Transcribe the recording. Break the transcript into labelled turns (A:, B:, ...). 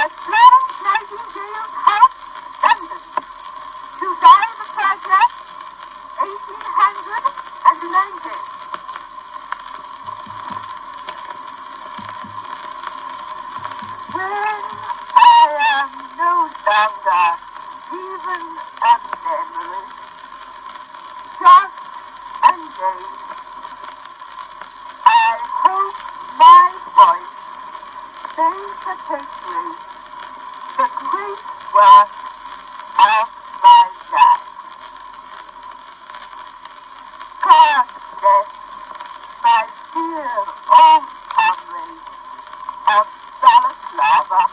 A: at Florence Nightingale's house, London, July the 30th, 1890. When I am no longer even a memory, just a name, I hope my voice may perpetuate the great work of my life. God bless my dear old comrade of Florence.